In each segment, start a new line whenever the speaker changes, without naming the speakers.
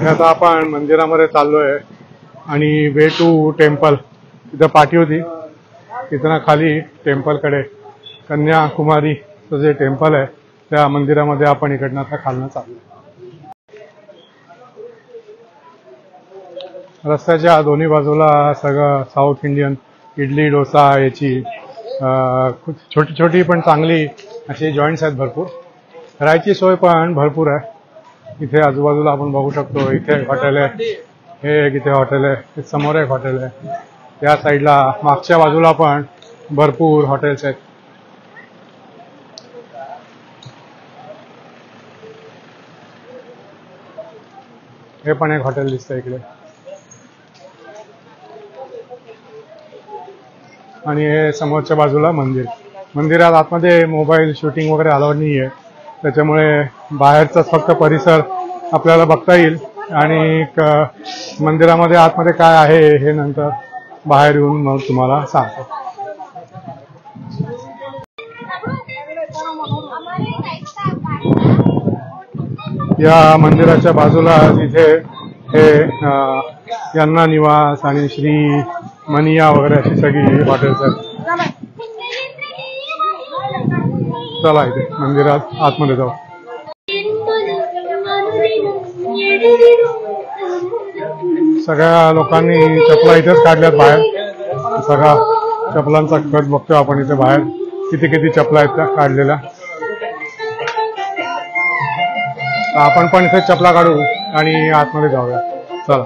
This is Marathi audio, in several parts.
आता आपण मंदिरामध्ये चाललोय आणि वे टू टेम्पल तिथं पाठी होती, तिथं खाली टेम्पलकडे कन्याकुमारीचं जे टेम्पल आहे त्या मंदिरामध्ये आपण इकडनं आता खालनं चाललोय। रस्त्याच्या दोन्ही बाजूला सगळं साऊथ इंडियन इडली डोसा याची छोटी छोटी पण चांगली अशी जॉईंट्स आहेत, भरपूर राहायची सोय पण भरपूर आहे इथे। आजूबाजूला आपण बघू शकतो, इथे हॉटेल आहे, हे एक इथे हॉटेल आहे, समोर एक हॉटेल आहे, या साईडला मागच्या बाजूला पण भरपूर हॉटेल्स आहेत। हे पण एक हॉटेल दिसतंय इकडे आणि हे समोरच्या बाजूला मंदिर। मंदिरात आतमध्ये मोबाईल शूटिंग वगैरे अलाउड नाहीये, त्याच्यामुळे बाहेरचाच फक्त परिसर आपल्याला बघता येईल आणि मंदिरामध्ये आतमध्ये काय आहे हे नंतर बाहेर येऊन मग तुम्हाला सांगतो। या मंदिराच्या बाजूला तिथे हे यन्ना निवास आणि श्री मनिया वगैरे अशी सगळी हॉटेल्स आहेत। चला इथे मंदिरात आतमध्ये जाऊ। सगळ्या लोकांनी चपला इथेच काढल्यात बाहेर, सगळा चपलांचा खच बघतो आपण इथे बाहेर, किती किती चपला आहेत त्या काढलेल्या। आपण पण इथे चपला काढू आणि आतमध्ये जाऊया, चला।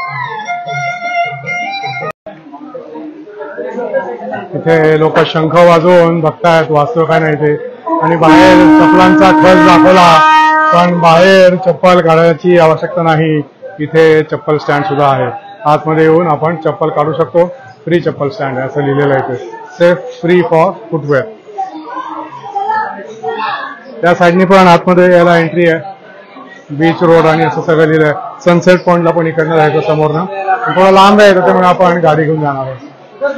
इथे लोक शंख वाजवून बघतायत, वाचतो काय नाही ते, आणि बाहेर चप्पलांचा खच दाखवला पण बाहेर चप्पल काढायची आवश्यकता नाही, इथे चप्पल स्टँड सुद्धा आहे। आतमध्ये येऊन आपण चप्पल काढू शकतो, फ्री चप्पल स्टँड आहे असं लिहिलेलं आहे इथे, सेफ फ्री फॉर फुटवेअर। त्या साईडनी पण आतमध्ये यायला एंट्री आहे, बीच रोड आणि असं सगळं लिहिलंय। सनसेट पॉइंटला पण इकडनं जायचं समोरनं, थोडं लांब आहे त्याच्यामुळे आपण गाडी घेऊन जाणार आहे।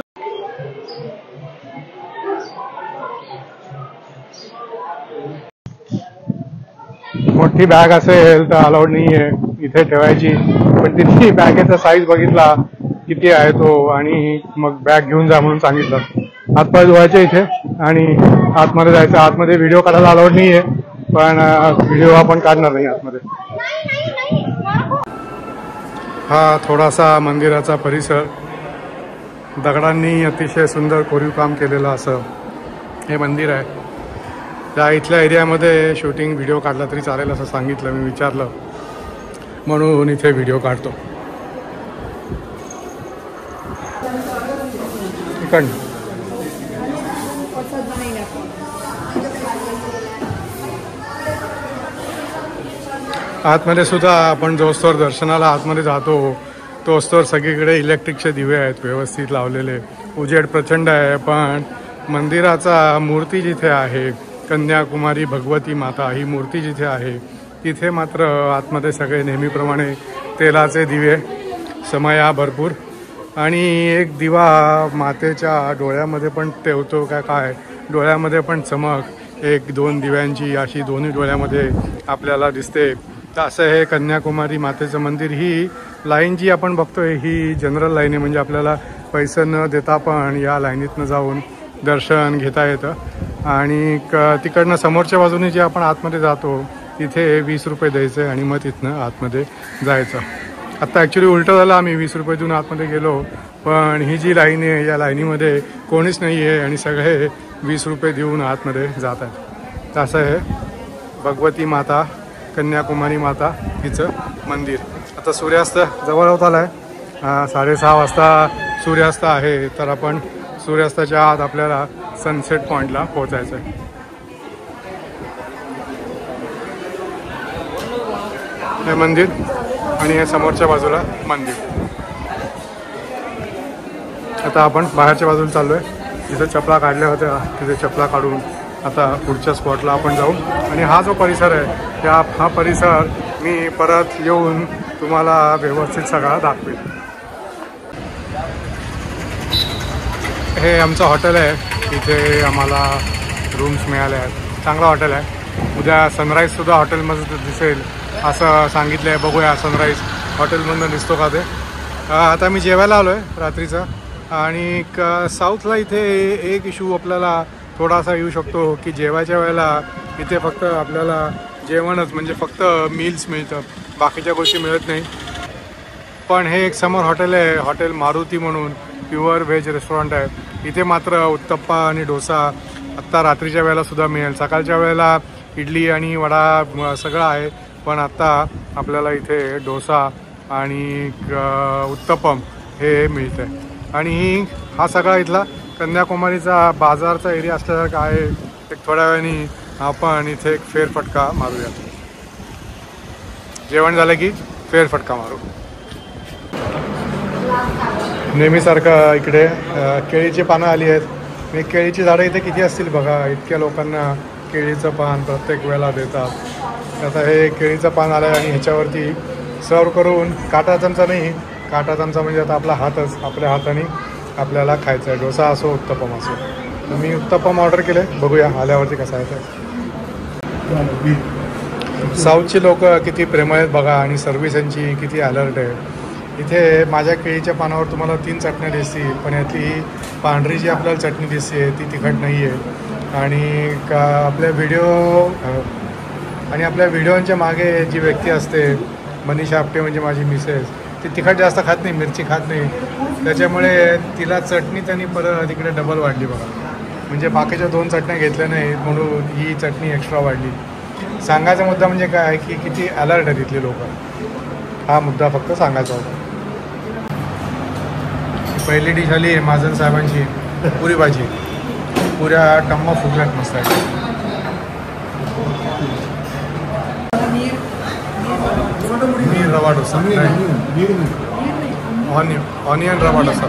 मोठी बॅग असेल तर अलाउड नाहीये इथे ठेवायची, पण तिथली बॅगेचा साईज बघितला किती आहे तो, आणि मग बॅग घेऊन जा म्हणून सांगितलं। हातपाय धुवायचे इथे आणि आतमध्ये जायचं। आतमध्ये व्हिडिओ काढायला अलाउड नाहीये, पण व्हिडिओ आपण काढणार नाही आतमध्ये। हा थोडासा मंदिराचा परिसर, दगडांनी अतिशय सुंदर कोरीव काम केलेलं असं हे मंदिर आहे। त्या इथल्या एरियामध्ये शूटिंग व्हिडिओ काढला तरी चालेल असं सांगितलं, मी विचारलं म्हणून इथे व्हिडिओ काढतो। इकडनं आतमध्ये सुद्धा आपण जोस्तोवर दर्शनाला आतमध्ये जातो तोस्तोवर सगळीकडे इलेक्ट्रिकचे दिवे आहेत व्यवस्थित लावलेले, उजेड प्रचंड आहे, पण मंदिराचा मूर्ती जिथे आहे, कन्याकुमारी भगवती माता ही मूर्ती जिथे आहे तिथे मात्र आतमध्ये सगळे नेहमीप्रमाणे तेलाचे दिवे, समया भरपूर, आणि एक दिवा मातेच्या डोळ्यामध्ये पण तेवतो का काय, डोळ्यामध्ये पण चमक एक दोन दिव्यांची अशी दोन्ही डोळ्यामध्ये आपल्याला दिसते। तर असं हे कन्याकुमारी मातेचं मंदिर। ही लाईन जी आपण बघतोय ही जनरल लाईन आहे, म्हणजे आपल्याला पैसे न देता पण या लाईनीतनं जाऊन दर्शन घेता येतं, आणि तिकडनं समोरच्या बाजूने जे आपण आतमध्ये जातो तिथे 20 रुपये द्यायचे आणि मग तिथनं आतमध्ये जायचं। आत्ता ॲक्च्युली उलटं झालं, आम्ही 20 रुपये देऊन आतमध्ये गेलो, पण ही जी लाईन आहे या लाईनीमध्ये कोणीच नाही आहे आणि सगळे 20 रुपये देऊन आतमध्ये जात आहेत। तर असं आहे भगवती माता, कन्याकुमारी माता हिचं मंदिर। आता सूर्यास्त जवळ होत आला आहे, 6:30 वाजता सूर्यास्त आहे, तर आपण सूर्यास्ताच्या आत आपल्याला सनसेट पॉइंटला पोहोचायचं आहे। हे मंदिर आणि हे समोरच्या बाजूला मंदिर। आता आपण बाहेरच्या बाजूला चाललोय, जिथे चपला काढल्या होत्या तिथे चपला काढून आता पुढच्या स्पॉटला आपण जाऊ, आणि हा जो परिसर आहे हा परिसर मी परत येऊन तुम्हाला व्यवस्थित सगळा दाखवेल। हे आमचं हॉटेल आहे, इथे आम्हाला रूम्स मिळाल्या आहेत, चांगला हॉटेल आहे। उद्या सनराईजसुद्धा हॉटेलमध्ये दिसेल असं सांगितलं आहे, बघूया सनराईज हॉटेलमधून दिसतो का ते. आता मी जेवायला आलो आहे रात्रीचा. आणि साऊथला इथे एक इश्यू आपल्याला थोडासा येऊ शकतो की जेवायच्या वेळेला इथे फक्त आपल्याला जेवणच म्हणजे फक्त मील्स मिळतं, बाकीच्या गोष्टी मिळत नाही. पण हे एक समोर हॉटेल आहे, हॉटेल मारुती म्हणून प्युअर व्हेज रेस्टॉरंट आहे. इथे मात्र उत्तप्पा आणि डोसा आत्ता रात्रीच्या वेळेला सुद्धा मिळेल. सकाळच्या वेळेला इडली आणि वडा सगळं आहे, पण आत्ता आपल्याला इथे डोसा आणि उत्तप्पम हे मिळतं आहे. आणि हा सगळा इथला कन्याकुमारीचा बाजारचा एरिया असल्यासारखा आहे. एक थोड्या वेळाने आपण इथे एक फेरफटका मारूया. जेवण झालं की फेरफटका मारू. नेहमीसारखं इकडे केळीची पानं आली आहेत. मी केळीची झाडं इथे किती असतील बघा. इतक्या लोकांना केळीचं पान प्रत्येक वेळेला देतात. आता हे केळीचं पान आलं आहे आणि ह्याच्यावरती सर्व करून काटा चमचा नाही, काटा चमचा म्हणजे आता आपला हातच, आपल्या हाताने आपल्याला खायचं आहे. डोसा असो उत्तप्पम असो. मी उत्तप्पम ऑर्डर केले, बघूया आल्यावरती कसं आहे ते. साऊथची लोक किती प्रेमळ आहेत बघा आणि सर्व्हिस यांची किती अलर्ट आहे. इथे माझ्या केळीच्या पानावर तुम्हाला 3 चटण्या दिसतील, पण यातली ही पांढरी जी आपल्याला चटणी दिसते ती तिखट नाही आहे. आणि आपल्या व्हिडिओच्या मागे जी व्यक्ती असते मनीषा आपटे म्हणजे माझी मिसेस, ती तिखट जास्त खात नाही, मिरची खात नाही. त्याच्यामुळे तिला चटणी त्यांनी परत इकडे डबल वाढली बघा. म्हणजे बाकीच्या 2 चटण्या घेतल्या नाही म्हणून ही चटणी एक्स्ट्रा वाढली. सांगायचा मुद्दा म्हणजे काय की किती अलर्ट आहे तिथले लोक. हा मुद्दा फक्त सांगायचा होता. पहिली डिश आली आहे महाजन साहेबांची पुरी भाजी. पुऱ्या टम्मा फुगल्यात मस्त आहे. मीर रवा डोसा, ऑनियन रवा डोसा.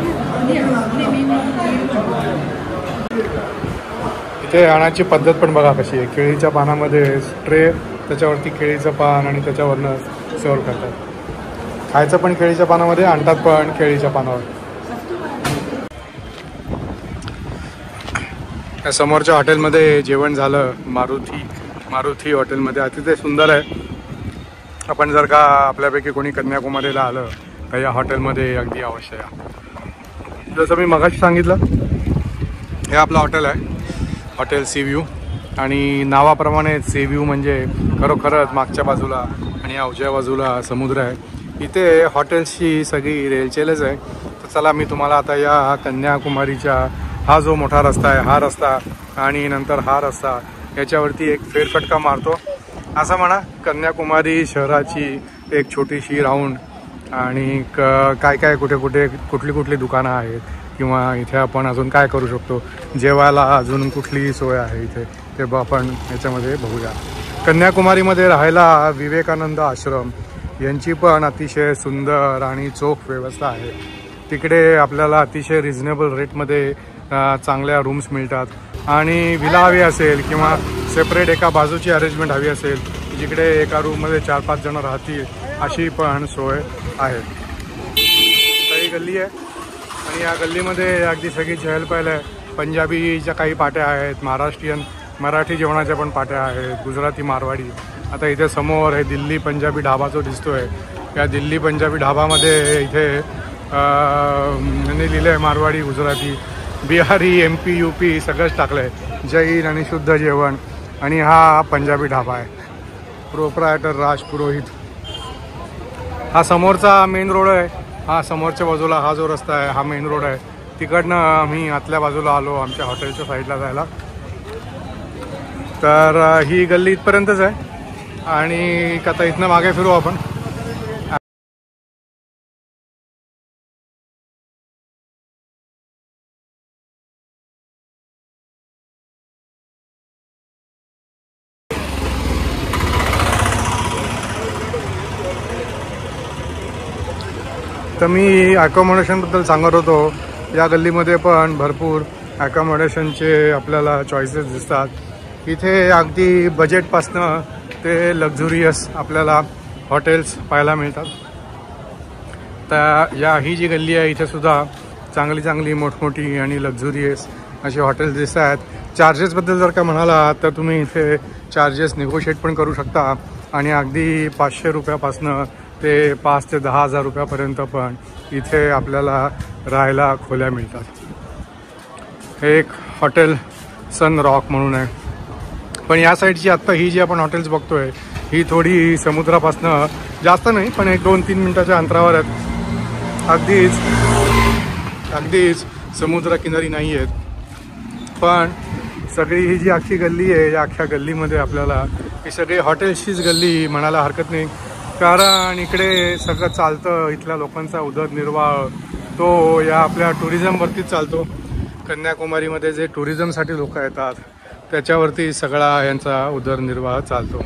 इथे आणायची पद्धत पण बघा कशी आहे. केळीच्या पानामध्ये ट्रे, त्याच्यावरती केळीचं पान आणि त्याच्यावरनं सर्व करतात. खायचं पण केळीच्या पानामध्ये, आणतात पण केळीच्या पानावर. त्या समोरच्या हॉटेलमध्ये जेवण झालं, मारुती हॉटेलमध्ये. अतिशय सुंदर आहे. आपण जर का आपल्यापैकी कोणी कन्याकुमारीला आलं तर या हॉटेलमध्ये अगदी अवश्य या. जसं मी मगाशी सांगितलं, हे आपलं हॉटेल आहे, हॉटेल सी व्ह्यू. आणि नावाप्रमाणे सी व्ह्यू म्हणजे खरोखरच मागच्या बाजूला आणि उजव्या बाजूला समुद्र आहे. इथे हॉटेल्सची सगळी रेलचेलच आहे. तर चला मी तुम्हाला आता या कन्याकुमारीच्या हा जो मोठा रस्ता आहे, हा रस्ता आणि नंतर हा रस्ता, याच्यावरती एक फेरफटका मारतो. असं म्हणा, कन्याकुमारी शहराची एक छोटीशी राऊंड आणि काय कुठली दुकानं आहेत किंवा इथे आपण अजून काय करू शकतो, जेवायला अजून कुठली सोय आहे इथे, ते आपण याच्यामध्ये बघूया. कन्याकुमारीमध्ये राहायला विवेकानंद आश्रम यांची पण अतिशय सुंदर आणि चोख व्यवस्था आहे. तिकडे आपल्याला अतिशय रिझनेबल रेटमध्ये चांगल्या रूम्स मिळतात. आणि विला हवी असेल किंवा सेपरेट एका बाजूची अरेंजमेंट हवी असेल जिकडे एका रूममध्ये 4-5 जण राहतील, अशी पण सोय आहे. काही गल्ली आहे आणि या गल्लीमध्ये अगदी सगळी चहलपहल आहे. पंजाबीच्या काही पाट्या आहेत, मराठी जेवणाच्या पण पाट्या आहेत, गुजराती, मारवाडी. आता इथे समोर हे दिल्ली पंजाबी ढाबा जो दिसतोय, या दिल्ली पंजाबी ढाबामध्ये इथे यांनी लिहिलं आहे मारवाडी, गुजराती, बिहारी, MP, UP सगळंच टाकलं आहे. जैन आणि शुद्ध जेवण. आणि हा पंजाबी ढाबा आहे. प्रोप्रायटर राज पुरोहित. हा समोरचा मेन रोड आहे. हा समोरच्या बाजूला हा जो रस्ता आहे हा मेन रोड आहे. तिकडनं आम्ही आतल्या बाजूला आलो आमच्या हॉटेलच्या साईडला जायला. तर ही गल्ली इथपर्यंतच आहे आणि आता इथनं मागे फिरू आपण. तर मी ॲकोमोडेशनबद्दल सांगत होतो. या गल्लीमध्ये पण भरपूर ॲकोमोडेशनचे आपल्याला चॉईसेस दिसतात. इथे अगदी बजेटपासनं ते लक्झुरियस आपल्याला हॉटेल्स पाहायला मिळतात. तर ही जी गल्ली आहे इथे सुद्धा चांगली मोठमोठी आणि लक्झुरियस अशी हॉटेल्स दिसत आहेत. चार्जेसबद्दल जर का म्हणाला तर तुम्ही इथे चार्जेस निगोशिएट पण करू शकता आणि अगदी 500 रुपयापासनं ते 5 ते 10 हजार रुपयापर्यंत पण इथे आपल्याला राहायला खोल्या मिळतात. हे एक हॉटेल सन रॉक म्हणून आहे. पण या साईडची आत्ता ही जी आपण हॉटेल्स बघतोय ही थोडी समुद्रापासनं जास्त नाही पण 1-2-3 मिनिटाच्या अंतरावर आहेत. अगदीच समुद्रकिनारी नाही आहेत. पण सगळी ही जी अख्खी गल्ली आहे या अख्ख्या गल्लीमध्ये आपल्याला ही सगळी हॉटेल्सचीच गल्ली म्हणायला हरकत नाही. कारण इकडे सगळं चालतं. इथल्या लोकांचा उदरनिर्वाह तो या आपल्या टुरिझमवरतीच चालतो. कन्याकुमारीमध्ये जे टुरिझमसाठी लोक येतात त्याच्यावरती सगळा यांचा उदरनिर्वाह चालतो.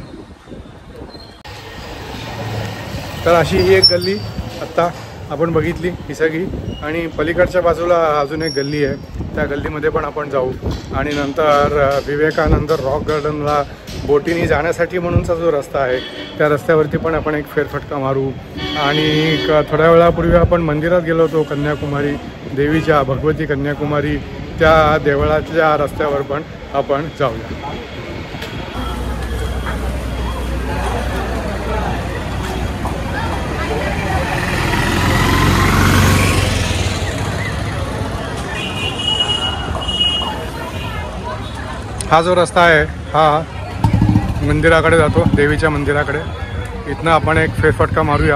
तर अशी ही एक गल्ली आत्ता आपण बघितली ही सगळी. आणि पलीकडच्या बाजूला अजून एक गल्ली आहे. त्या गल्लीमध्ये पण आपण जाऊ. आणि नंतर विवेकानंद रॉक गार्डनला बोटीने जाण्यासाठी म्हणूनचा जो रस्ता आहे त्या रस्त्यावरती पण आपण एक फेरफटका मारू. आणि थोड्या वेळापूर्वी आपण मंदिरात गेलो होतो कन्याकुमारी देवीच्या, भगवती कन्याकुमारी, त्या देवळाच्या रस्त्यावर पण आपण जाऊया. हा जो रस्ता आहे हा मंदिराकडे जातो, देवीच्या मंदिराकडे. इथनं आपण एक फेरफटका मारूया.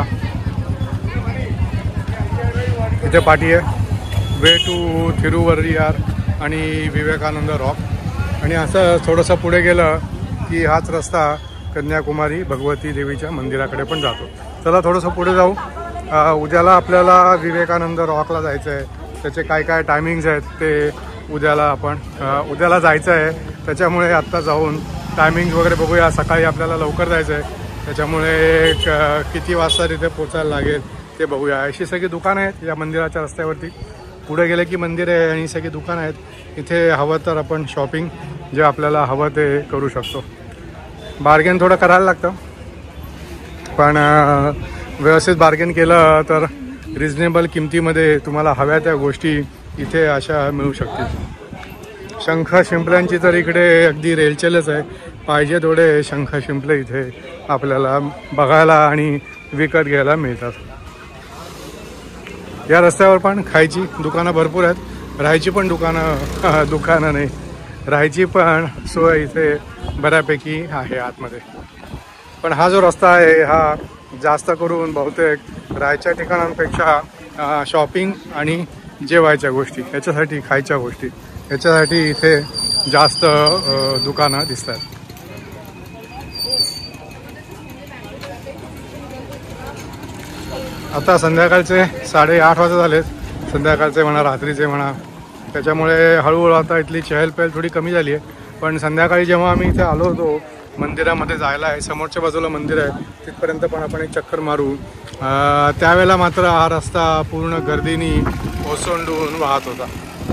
इथे पाठी आहे वे टू थिरुवरियार आणि विवेकानंद रॉक. आणि असं थोडंसं पुढे गेलं की हाच रस्ता कन्याकुमारी भगवती देवीच्या मंदिराकडे पण जातो. चला थोडंसं पुढे जाऊ. उद्याला आपल्याला विवेकानंद रॉकला जायचं आहे. त्याचे काय काय टायमिंग्स आहेत ते उद्याला जायचं आहे. त्याच्यामुळे आत्ता जाऊन टायमिंग वगैरे बघूया. सकाळी आपल्याला लवकर जायचं आहे त्याच्यामुळे किती वाजता तिथे पोचायला लागेल ते बघूया. अशी सगळी दुकानं आहेत या मंदिराच्या रस्त्यावरती. पुढे गेले की मंदिर आहे आणि सगळी दुकानं आहेत. इथे हवं तर आपण शॉपिंग जे आपल्याला हवं ते करू शकतो. बार्गेन थोडं करायला लागतं पण व्यवस्थित बार्गेन केलं तर रिजनेबल किमतीमध्ये तुम्हाला हव्या त्या गोष्टी इथे अशा मिळू शकतील. शंख शिंपल्यांची तर इकडे अगदी रेलचेलच आहे. पाहिजे थोडे शंख शिंपले इथे आपल्याला बघायला आणि विकत घ्यायला मिळतात. या रस्त्यावर पण खायची दुकानं भरपूर आहेत. राहायची पण दुकानं नाही, राहायची पण सोय इथे बऱ्यापैकी आहे आतमध्ये. पण हा जो रस्ता आहे हा जास्त करून बहुतेक राहायच्या ठिकाणांपेक्षा शॉपिंग आणि जेवायच्या गोष्टी याच्यासाठी, खायच्या गोष्टी याच्यासाठी इथे जास्त दुकानं दिसतात. आता संध्याकाळचे 8:30 वाजता झालेत. संध्याकाळचे म्हणा रात्रीचे म्हणा. त्याच्यामुळे हळूहळू आता इथली चहलपहल थोडी कमी झाली आहे. पण संध्याकाळी जेव्हा आम्ही इथे आलो होतो मंदिरामध्ये जायला आहे, समोरच्या बाजूला मंदिर आहे तिथपर्यंत पण आपण एक चक्कर मारू. त्यावेळेला मात्र हा रस्ता पूर्ण गर्दीने ओसंडून वाहत होता.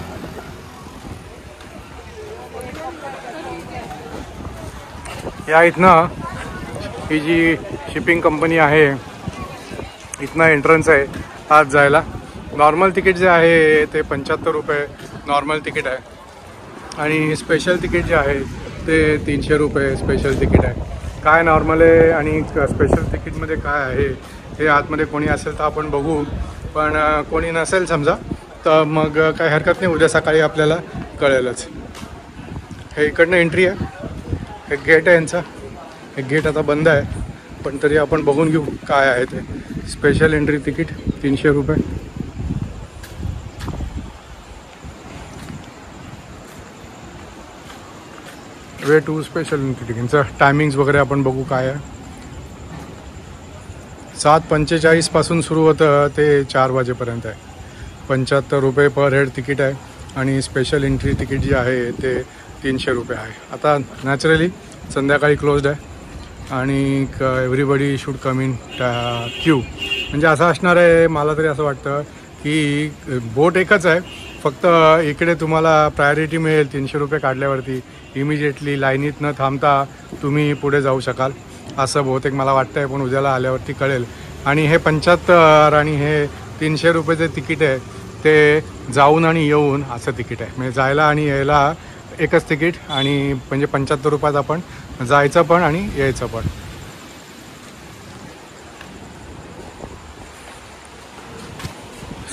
या इथनं ही जी शिपिंग कंपनी आहे इथनं एंट्रन्स आहे आत जायला. नॉर्मल तिकीट जे आहे ते 75 रुपये नॉर्मल तिकीट आहे. आणि स्पेशल तिकीट जे आहे ते 300 रुपये स्पेशल तिकीट आहे. काय नॉर्मल आहे आणि स्पेशल तिकीटमध्ये काय आहे हे आतमध्ये कोणी असेल तर आपण बघू. पण कोणी नसेल समजा तर मग काही हरकत नाही, उद्या सकाळी आपल्याला कळेलच. हे इकडनं एंट्री आहे. एक गेट आहे यांचा. एक गेट आता बंद आहे पण तरी आपण बघून घेऊ काय आहे ते. स्पेशल एंट्री तिकीट 300 रुपये. वे टू स्पेशल एंट्री तिकीटचं टायमिंग्स वगैरे आपण बघू काय आहे. 7:45 पासून सुरू होतं ते 4 वाजेपर्यंत आहे. 75 रुपये पर हेड तिकीट आहे आणि स्पेशल एंट्री तिकीट जे आहे ते 300 रुपये आहे. आता नॅचरली संध्याकाळी क्लोज्ड आहे आणि everybody should come in queue. म्हणजे असं असणार आहे मला तरी असं वाटतं की बोट एकच आहे, फक्त इकडे तुम्हाला प्रायोरिटी मिळेल. 300 रुपये काढल्यावरती इमिजिएटली लाईनीत न थांबता तुम्ही पुढे जाऊ शकाल असं बहुतेक मला वाटतं आहे. पण उद्याला आल्यावरती कळेल. आणि हे 75 आणि हे 300 रुपये जे तिकीट आहे ते जाऊन आणि येऊन असं तिकीट आहे. म्हणजे जायला आणि यायला एकच तिकीट आणि म्हणजे 75 रुपयात आपण जायचं पण आणि यायचं पण.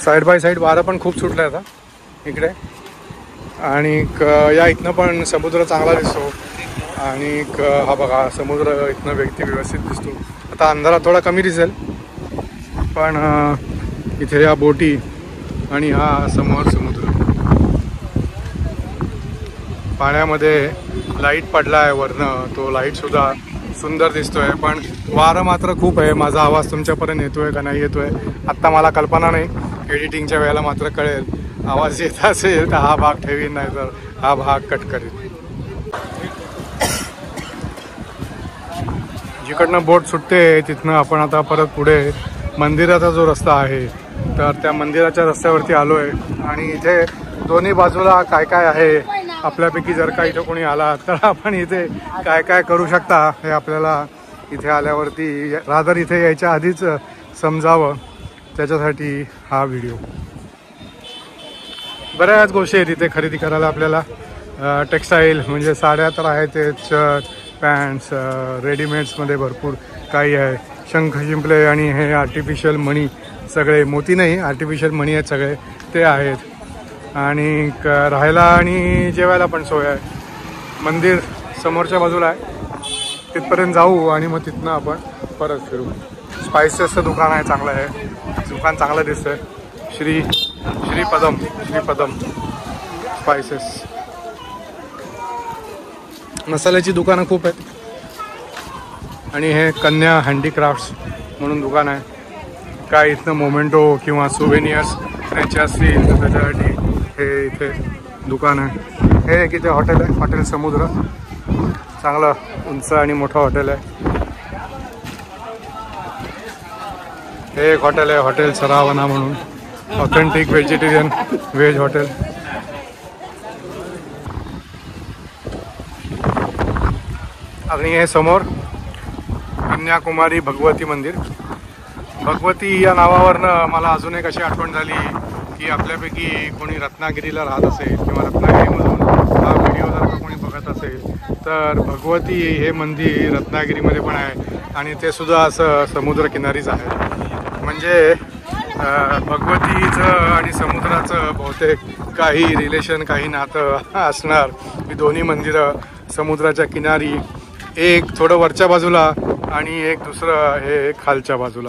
साईड बाय साईड वारं पण खूप सुटलं आहे आता इकडे. आणि या इथनं पण समुद्र चांगला दिसतो. आणि हा बघा समुद्र इथनं व्यवस्थित दिसतो. आता अंधारात थोडा कमी दिसेल पण इथे या बोटी आणि हा समोर समुद्र. पाण्यामध्ये लाईट पडला आहे वरनं, तो लाईटसुद्धा सुंदर दिसतोय. पण वारं मात्र खूप आहे. माझा आवाज तुमच्यापर्यंत येतोय का नाही येतोय आत्ता मला कल्पना नाही. एडिटिंगच्या वेळेला मात्र कळेल. आवाज येत असेल तर हा भाग ठेवीन, नाही तर हा भाग कट करेल. जिकडनं बोट सुटते तिथनं आपण आता परत पुढे मंदिराचा जो रस्ता आहे तर त्या मंदिराच्या रस्त्यावरती आलो आहे. आणि इथे दोन्ही बाजूला काय काय आहे, आपल्यापैकी जर का इथे कोणी आला तर आपण इथे काय काय करू शकता हे आपल्याला इथे आल्यावरती रादर इथे यायच्या आधीच समजावं, त्याच्यासाठी हा व्हिडिओ. बऱ्याच गोष्टी आहेत इथे खरेदी करायला आपल्याला. टेक्स्टाईल म्हणजे साड्या तर आहेत, ते शर्ट पॅन्ट्स, रेडीमेड्समध्ये भरपूर काही आहे. शंख शिंपले आणि हे आर्टिफिशियल मणी, सगळे मोती नाही आर्टिफिशियल मणी आहेत सगळे ते आहेत. आणि राहायला आणि जेवायला पण सोय आहे. मंदिर समोरच्या बाजूला आहे, तिथपर्यंत जाऊ आणि मग तिथनं आपण परत फिरू. स्पायसेसचं दुकान आहे, चांगलं आहे दुकान, चांगलं दिसतंय. श्रीपदम स्पायसेस. मसाल्याची दुकानं खूप आहेत. आणि हे कन्या हँडीक्राफ्ट्स म्हणून दुकान आहे. काय इथनं मोमेंटो किंवा सुवेनियर्स त्यांचे असतील तर त्याच्यासाठी हे इथे दुकान आहे. हे एक इथे हॉटेल आहे, हॉटेल समुद्र, चांगलं उंच आणि मोठं हॉटेल आहे. हे एक हॉटेल आहे, हॉटेल सरावना म्हणून, ऑथेंटिक व्हेजिटेरियन व्हेज हॉटेल. आणि हे समोर कन्याकुमारी भगवती मंदिर. भगवती या नावावरनं मला अजून एक अशी आठवण झाली की आपल्यापैकी कोणी रत्नागिरीला राहत असेल किंवा रत्नागिरीमधून हा व्हिडिओ जर का कोणी बघत असेल तर भगवती हे मंदिर रत्नागिरीमध्ये पण आहे आणि ते सुद्धा असं समुद्रकिनारीच आहे. म्हणजे भगवतीचं आणि समुद्राचं बहुतेक काही रिलेशन, काही नातं असणार. ही दोन्ही मंदिरं समुद्राच्या किनारी, एक थोडं वरच्या बाजूला आणि एक दुसरं हे खालच्या बाजूला.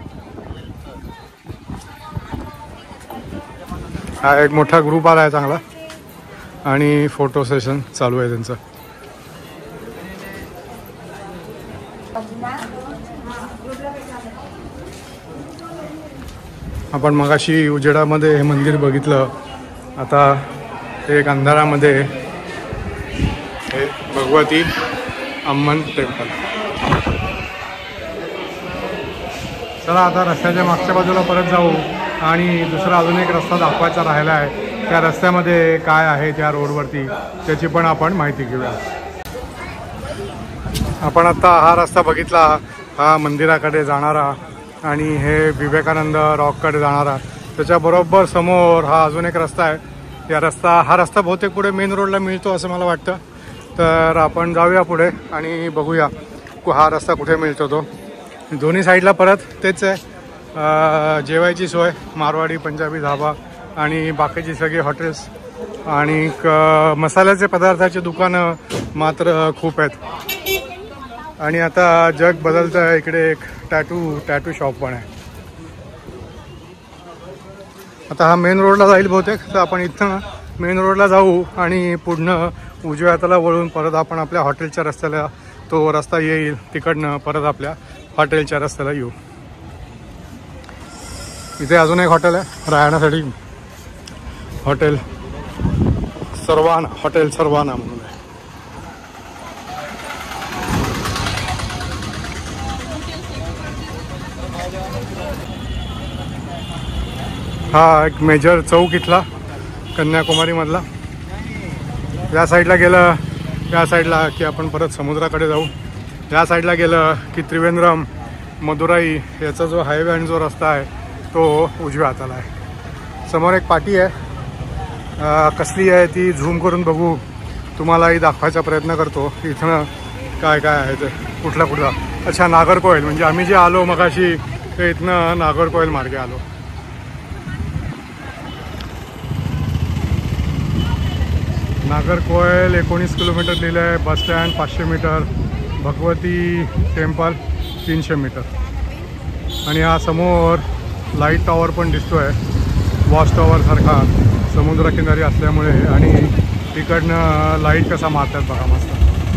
हा एक मोठा ग्रुप आला आहे चांगला आणि फोटो सेशन चालू आहे त्यांचं. आपण मगाशी उजेडामध्ये हे मंदिर बघितलं, आता एक अंधारामध्ये हे भगवती अम्मन टेम्पल. चला आता रस्त्याच्या मागच्या बाजूला परत जाऊ आणि दुसरा अजून एक रस्ता दाखवायचा राहिला आहे. त्या रस्त्यामध्ये काय आहे त्या रोडवरती त्याची पण आपण माहिती घेऊया. आपण आता हा रस्ता बघितला, हा मंदिराकडे जाणारा आणि हे विवेकानंद रॉककडे जाणारा. त्याच्याबरोबर समोर हा अजून एक रस्ता आहे. हा रस्ता बहुतेक पुढे मेन रोडला मिळतो असं मला वाटतं. तर आपण जाऊया पुढे आणि बघूया हा रस्ता कुठे मिळतो तो. दोन्ही साईडला परत तेच आहे, जेवायची सोय, मारवाडी पंजाबी धाबा आणि बाकीची सगळी हॉटेल्स आणि मसाल्याचे पदार्थाचे दुकानं मात्र खूप आहेत. आणि आता जग बदलतं आहे, इकडे एक टॅटू शॉप पण आहे. आता हा मेन रोडला जाईल बहुतेक, तर आपण इथं मेन रोडला जाऊ आणि पुढनं उजव्या हाताला वळून परत आपण आपल्या हॉटेलच्या रस्त्याला, तो रस्ता येईल तिकडनं परत आपल्या हॉटेलच्या रस्त्याला येऊ. इथे अजून एक हॉटेल आहे राहण्यासाठी, हॉटेल सर्वाना म्हणून आहे. हा एक मेजर चौक इथला कन्याकुमारीमधला. या साईडला गेलं, या साईडला की आपण परत समुद्राकडे जाऊ. या साईडला गेलं की त्रिवेंद्रम, मदुराई याचा जो हायवे आणि जो रस्ता आहे तो उजव्या हाताला आहे. समोर एक पाटी आहे, कसली आहे ती झूम करून बघू, तुम्हालाही दाखवायचा प्रयत्न करतो. इथनं काय काय आहे ते, कुठला. अच्छा, नागरकोइल, म्हणजे आम्ही जे आलो मगाशी ते इथनं नागरकोइल मार्गे आलो. नागरकोयल 19 किलोमीटर लिहिलं आहे. Bus stand 500 metre. Bhagwati temple 300 metre. आणि हा समोर लाईट टॉवर पण दिसतो आहे, वॉच टॉवर सारखा समुद्रकिनारी असल्यामुळे. आणि तिकडनं लाईट कसा मारतात बघा मस्त.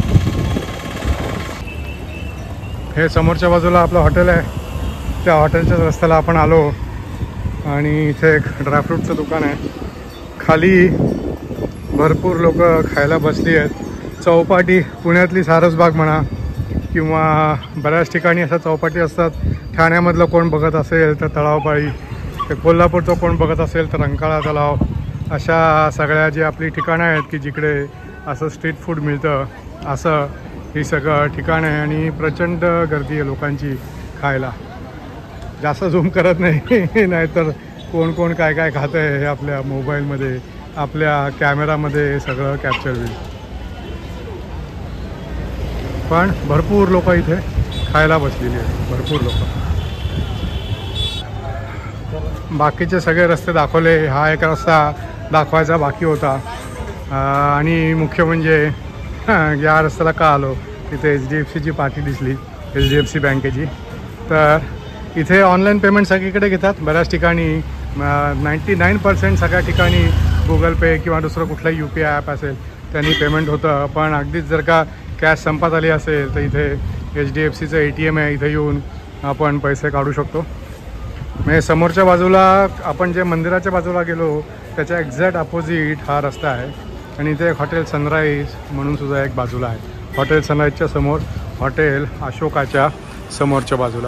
हे समोरच्या बाजूला आपलं हॉटेल आहे. त्या हॉटेलच्याच रस्त्याला आपण आलो आणि इथे एक ड्रायफ्रूटचं दुकान आहे. खाली भरपूर लोक खायला बसली आहेत. चौपाटी पुण्यातली सारसबाग म्हणा किंवा बऱ्याच ठिकाणी अशा चौपाटी असतात. ठाण्यामधलं कोण बघत असेल तर तळावपाळी, ते कोल्हापूरचं कोण बघत असेल तर रंकाळा तलाव, अशा सगळ्या जी आपली ठिकाणं आहेत की जिकडे असं स्ट्रीट फूड मिळतं, असं ही सगळं ठिकाण आहे. आणि प्रचंड गर्दी आहे लोकांची खायला. जास्त झूम करत नाही नाहीतर कोण कोण काय काय खातं आहे हे आपल्या मोबाईलमध्ये, आपल्या कॅमेरामध्ये सगळं कॅप्चर होईल. पण भरपूर लोक इथे खायला बसलेली आहेत, भरपूर लोक. बाकीचे सगळे रस्ते दाखवले. हा एक रस्ता दाखवायचा बाकी होता. आणि मुख्य म्हणजे या रस्त्याला का आलो, इथे HDFCची पार्टी दिसली, HDFC बँकेची. तर इथे ऑनलाईन पेमेंट सगळीकडे घेतात. बऱ्याच ठिकाणी 99% सगळ्या ठिकाणी गुगल पे किंवा दुसरं कुठलंही UPI ॲप असेल त्यांनी पेमेंट होतं. पण अगदीच जर का कॅश संपत आली असेल तर इथे HDFCचं ATM आहे, इथे येऊन आपण पैसे काढू शकतो. म्हणजे समोरच्या बाजूला आपण जे मंदिराच्या बाजूला गेलो त्याच्या एक्झॅक्ट अपोजिट हा रस्ता आहे. आणि इथे एक हॉटेल सनराईज म्हणून सुद्धा एक बाजूला आहे. हॉटेल सनराईजच्या समोर हॉटेल अशोकाच्या समोरच्या बाजूला.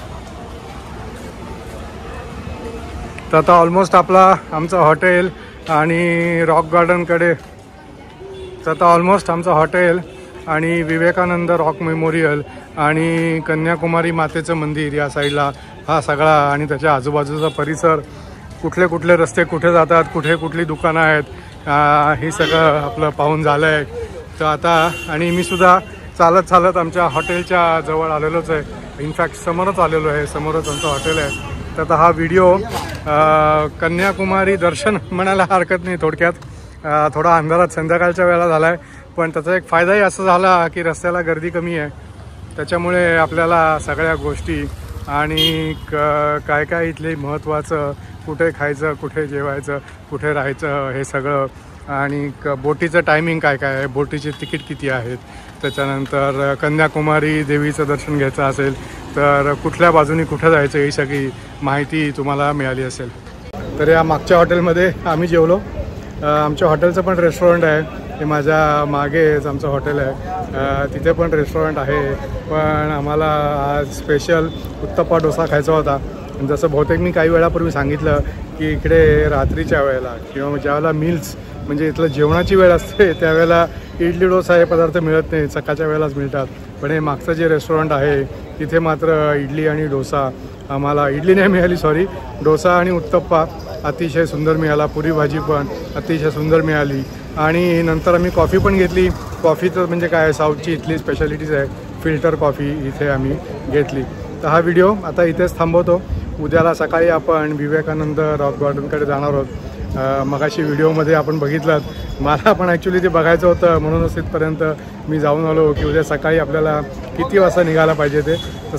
तर आता ऑलमोस्ट आमचं हॉटेल आणि रॉक गार्डनकडे, तर आता ऑलमोस्ट आमचं हॉटेल आणि विवेकानंद रॉक मेमोरियल आणि कन्याकुमारी मातेचं मंदिर या साईडला हा सगळा आणि त्याच्या आजूबाजूचा परिसर, कुठले कुठले रस्ते कुठे जातात, कुठे कुठली दुकानं आहेत, हे सगळं आपलं पाहून झालं आहे. तर आता आणि मी सुद्धा चालत चालत आमच्या हॉटेलच्या जवळ आलेलोच आहे. इनफॅक्ट समोरच आलेलो आहे, समोरच आमचं हॉटेल आहे. तर आता हा व्हिडिओ कन्याकुमारी दर्शन म्हणायला हरकत नाही. थोडक्यात थोडा अंधारात संध्याकाळच्या वेळेला झाला आहे, पण त्याचा एक फायदाही असा झाला की रस्त्याला गर्दी कमी आहे. त्याच्यामुळे आपल्याला सगळ्या गोष्टी आणि काय काय इथले महत्त्वाचं, कुठे खायचं, कुठे जेवायचं, कुठे राहायचं हे सगळं, आणि बोटीचं टायमिंग काय काय आहे, बोटीचे तिकीट किती आहेत, त्याच्यानंतर कन्याकुमारी देवीचं दर्शन घ्यायचं असेल तर कुठल्या बाजूनी कुठं जायचं ही सगळी माहिती तुम्हाला मिळाली असेल. तर या मागच्या हॉटेलमध्ये आम्ही जेवलो. आमच्या हॉटेलचं पण रेस्टॉरंट आहे, हे माझ्या मागेच आमचं हॉटेल आहे, तिथे पण रेस्टॉरंट आहे. पण आम्हाला आज स्पेशल उत्तप्पा डोसा खायचा होता. जसं बहुतेक मी काही वेळापूर्वी सांगितलं की इकडे रात्रीच्या वेळेला किंवा ज्यावेळेला मील्स म्हणजे इथलं जेवणाची वेळ असते त्यावेळेला इडली डोसा हे पदार्थ मिळत नाही, सकाळच्या वेळेलाच मिळतात. पण हे मागचं जे रेस्टॉरंट आहे तिथे मात्र इडली आणि डोसा आम्हाला, इडली नाही मिळाली सॉरी, डोसा आणि उत्तप्पा अतिशय सुंदर मिळाला. पुरी भाजी पण अतिशय सुंदर मिळाली. आणि नंतर आम्ही कॉफी पण घेतली. कॉफी तर म्हणजे काय, साऊथची इथली स्पेशालिटीज आहे, फिल्टर कॉफी इथे आम्ही घेतली. तर हा व्हिडिओ आता इथेच थांबवतो. उद्याला सकाळी आपण विवेकानंद रॉक गार्डनकडे जाणार आहोत. मगाशी व्हिडिओमध्ये आपण बघितलं, मला पण ॲक्च्युली ते बघायचं होतं म्हणूनच तिथपर्यंत मी जाऊन आलो की उद्या सकाळी आपल्याला किती वाजता निघायला पाहिजे ते. तर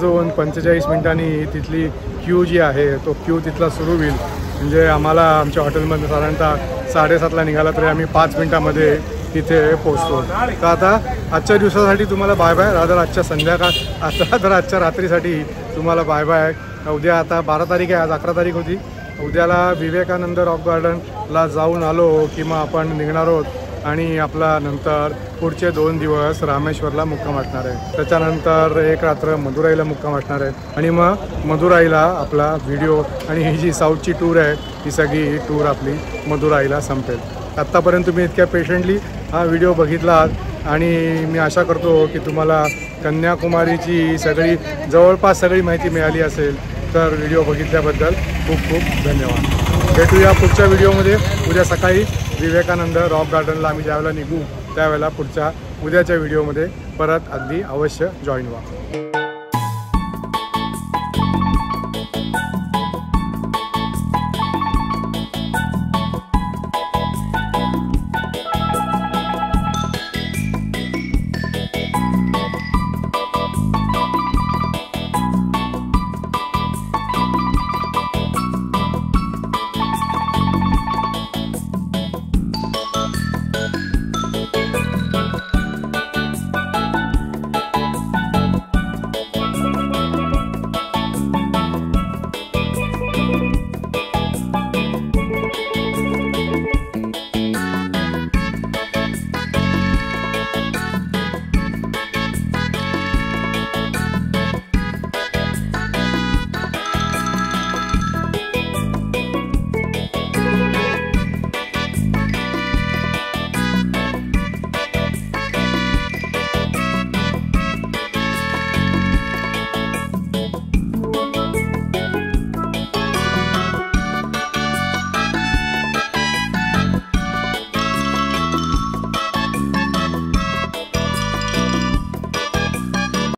7:45 तिथली क्यू जी आहे तो क्यू तिथला सुरू होईल. म्हणजे आम्हाला आमच्या हॉटेलमध्ये साधारणतः 7:30ला निघाला तरी आम्ही 5 मिनटामध्ये तिथे पोचतो. तर आता आजच्या दिवसासाठी तुम्हाला बाय बाय, आजच्या संध्याकाळ आजच्या रात्रीसाठी तुम्हाला बाय बाय. उद्या आता 12 तारीख आहे, आज 11 तारीख होती. उद्याला विवेकानंद रॉक गार्डनला जाऊन आलो की मग आपण निघणार आहोत आणि आपला नंतर पुढचे 2 दिवस रामेश्वरला मुक्काम असणार आहे. त्याच्यानंतर 1 रात्र मदुराईला मुक्काम असणार आहे आणि मग मदुराईला आपला व्हिडिओ आणि ही जी साऊथची टूर आहे ही सगळी टूर आपली मदुराईला संपेल. आत्तापर्यंत तुम्ही इतक्या पेशंटली हा व्हिडिओ बघितला आहात आणि मी आशा करतो की तुम्हाला कन्याकुमारीची जवळपास सगळी माहिती मिळाली असेल. तर व्हिडिओ बघितल्याबद्दल खूप खूप धन्यवाद. भेटूया पुढच्या व्हिडिओमध्ये उद्या सकाळी विवेकानंद रॉक गार्डनला आम्ही ज्यावेळेला निघू त्यावेळेला उद्याच्या व्हिडिओमध्ये परत अगदी अवश्य जॉईन व्हा.